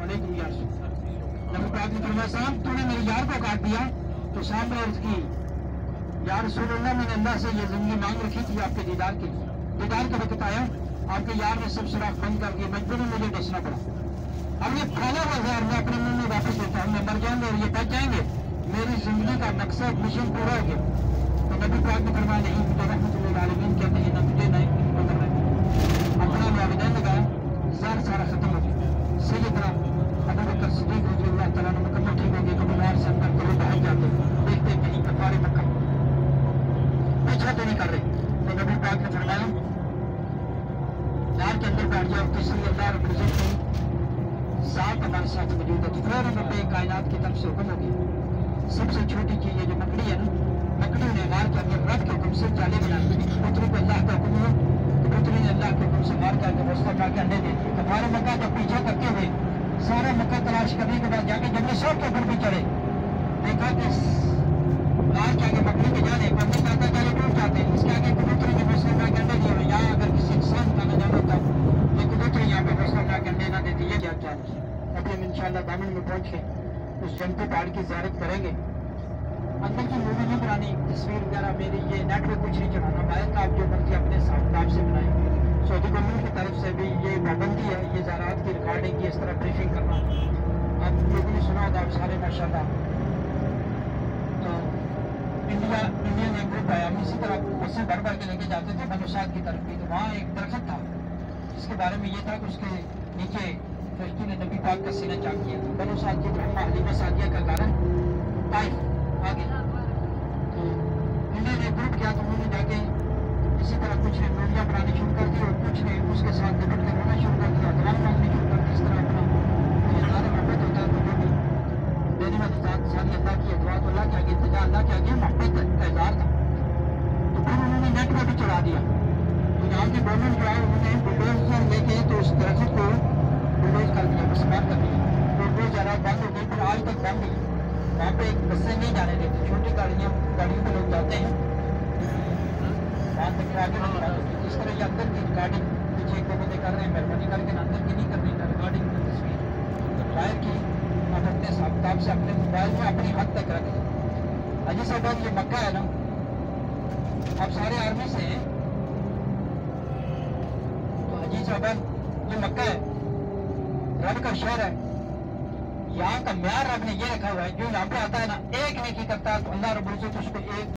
علیکم یا رسول نبی پاک نے فرمایا صاحب تو نے میرے یار کو کاٹ دیا تو صاحب نے عرض کی یا رسول اللہ میں نے اللہ سے یہ زندگی مانگ رکھی تھی آپ کے دیدار کے وقت آیا آپ کے یار نے سب سراغ بند کر کے مجبوری مجھے ڈسنا پڑا اب یہ پھیلا ہوا زہر میں اپنے منہ میں واپس لیتا ہوں میں مر جاؤں گا اور یہ بچ جائیں گے میری زندگی کا مقصد مشن پورا ہو گیا تو نبی پاک نے فرمایا نہیں مجھے رحمۃ اللہ عالمین کہتے ہیں نہ تجھے نہ ان کو کرنا اپنا والدین لگایا زہر سارا ختم ہو گیا سیدنا ابو بکر صدیق رضی اللہ تعالیٰ نے مکمل ٹھیک ہو گئے کبھی نار سے اندر کبھی باہر جاتے دیکھتے کہیں کفارے مکہ پیچھا تو نہیں کر رہے تو نبی پاک نے فرمایا نار کے اندر بیٹھ جاؤ کسی اللہ رب العزت کی ذات ہمارے ساتھ موجود ہے تو فوراً رب کائنات کی طرف سے حکم ہو گیا سب سے چھوٹی چیز یہ جو مکڑی ہے نا مکڑی نے غار کے اندر رب کے حکم سے جالے بنائے پتری کو اللہ کا حکم ہوا پتری نے اللہ کے حکم سے مار کر کے وسطہ اٹھا کے انڈے دے دیے کفارے مکہ کا پیچھا کرتے ہوئے سارا مکہ تلاش کرنے کے بعد جا کے جب سب کے اوپر بھی چڑھے دیکھا کہ غار کے آگے مکڑی کے جانے بندے کہتا جالے ٹوٹ جاتے ہیں اس کے آگے کبوتری نے وسطہ اٹھا کے انڈے دیے یہاں اگر کسی انسان کا نہ جانا ہوتا یہ کبوتری یہاں پہ وسطہ اٹھا کے انڈے نہ دیتی یہ کیا چاہیے ابھی ہم انشاءاللہ دامن میں پہنچ کے اس جنتی پہاڑ کی زیارت کریں گے اندر کی مووی نہیں بنانی تصویر وغیرہ میری یہ نیٹ پہ کچھ نہیں چڑھانا باہر کا آپ جو مرضی اپنے ساتھ سے بنائیں سعودی گورنمنٹ کی طرف سے بھی یہ پابندی ہے یہ زراعت کی ریکارڈنگ کی اس طرح بریفنگ کرنا آپ لوگوں نے سنا ہوتا آپ سارے ماشاءاللہ تو انڈیا نے گروپ آیا ہم اسی طرح بسیں بھر بھر کے لے کے جاتے تھے بلوچستان کی طرف بھی تو وہاں ایک درخت تھا جس کے بارے میں یہ تھا کہ اس کے نیچے فرشتوں نے نبی پاک کا سینہ چاک کیا تھا بلوچستان کی طرف حلیمہ سعدیہ کا گھر طائف آگے تو انہوں نے گروپ کیا تو انہوں نے جا کے اسی طرح کچھ نے ویڈیو بنانی شروع کر دی اور کچھ نے اس کے ساتھ نپٹ کر رونا شروع کر دیا دعا مانگنی شروع کر دی اس طرح اپنا یہ سارے محبت ہوتا ہے تو جو بھی دینے والی ذات ساری اللہ کی دعا تو اللہ کے آگے التجا اللہ کے آگے محبت کا اظہار تھا تو پھر انہوں نے نیٹ پہ بھی چڑھا دیا تو جہاں کی گورنمنٹ جو ہے انہوں نے بلڈوزر لے کے تو اس درخت کو بلڈوز کر دیا مسمار کر دیا تو وہ زراعت بند ہو گئی پھر آج تک بند ہے وہاں پہ ایک بسیں نہیں جانے دیتے چھوٹی گاڑیوں میں لوگ جاتے ہیں وہاں تک آگے نہیں جاتے اس طرح یہ اندر کی ریکارڈنگ پیچھے ایک بندے کر رہے ہیں مہربانی کر کے اندر کی نہیں کرنی ریکارڈنگ کی تصویر باہر کی آپ اپنے حساب کتاب سے اپنے موبائل میں اپنی حد تک رکھیں حاجی صاحب یہ مکہ ہے نا آپ سارے آرمی سے ہیں تو حاجی صاحب یہ مکہ ہے رب کا شہر ہے یہاں کا معیار رب نے یہ رکھا ہوا ہے جو یہاں پہ آتا ہے نا ایک نیکی کرتا ہے تو اللہ رب العزت اس کو ایک